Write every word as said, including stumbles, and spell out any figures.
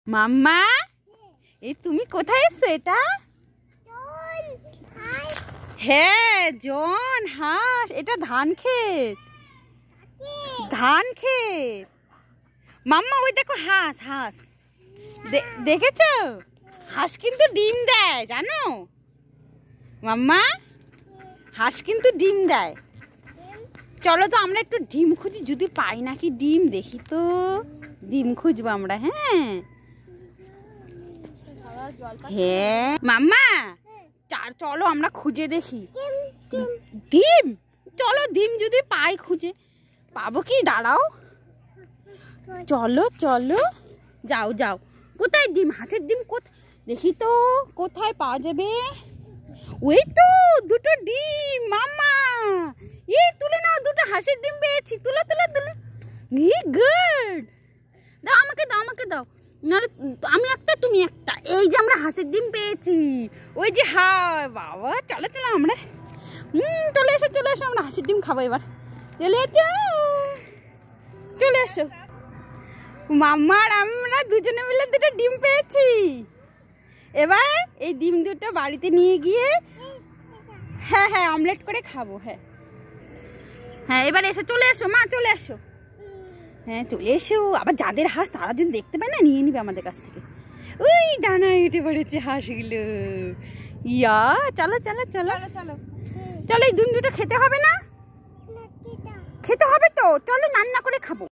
মাম্মা, এই তুমি কোথায় এসছো? এটা হ্যাঁ জন হাঁস, এটা ধান ক্ষেত, ধান ক্ষেত। মাম্মা ওই দেখো হাঁস, হাঁস দেখেছো? হাঁস কিন্তু ডিম দেয় জানো মাম্মা, হাঁস কিন্তু ডিম দেয়। চলো তো আমরা একটু ডিম খুঁজি, যদি পাই নাকি ডিম, দেখি তো ডিম খুঁজবো আমরা। হ্যাঁ হ্যাঁ মাম্মা, চার চলো আমরা খুঁজে দেখি ডিম। চলো ডিম যদি পাই, খুঁজে পাবো কি, দাঁড়াও। চলো চলো, যাও যাও। কোথায় ডিম? হাঁসের ডিম কোথায় দেখি তো, কোথায় পাওয়া যাবে? ওই তো দুটো ডিম মাম্মা, এই তুলে নাও, দুটো হাঁসের ডিম পেয়েছি। তুলে তুলে তুলে, গুড। দাও আমাকে, দাও আমাকে দাও, নাহলে আমি একটা তুমি একটা। এই যে আমরা হাঁসের ডিম পেয়েছি, ওই যে। হ্যাঁ বাবা, চলো চলো আমরা, হুম চলে এসো চলে এসো, আমরা হাঁসের ডিম খাবো এবার। চলে এসো চলে এসো মাম্মার, আমরা দুজনে মিলে দুটো ডিম পেয়েছি। এবার এই ডিম দুটো বাড়িতে নিয়ে গিয়ে হ্যাঁ হ্যাঁ অমলেট করে খাবো। হ্যাঁ হ্যাঁ এবার এসো, চলে এসো মা, চলে এসো। হ্যাঁ চলে এসো। আবার যাদের হাঁস তারা যদি দেখতে পায় না, নিয়ে নিবে আমাদের কাছ থেকে। ওই ডানায় উঠে পড়েছে হাঁসগুলো। ইয়া চলো চলো চলো চলো চলো, এই ডিম দুটো খেতে হবে না? খেতে হবে তো, চলো রান্না করে খাবো।